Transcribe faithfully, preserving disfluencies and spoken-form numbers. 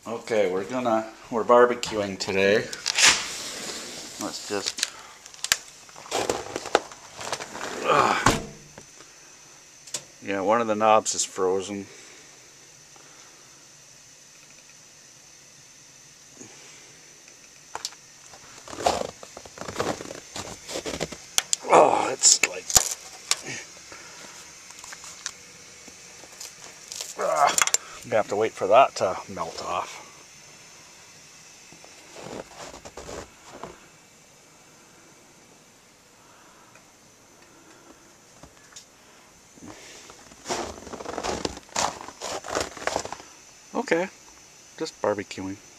Okay, we're gonna, we're barbecuing today. Let's just, uh, yeah, one of the knobs is frozen. Oh, it's like, uh, I'm gonna have to wait for that to melt off. Okay, just barbecuing.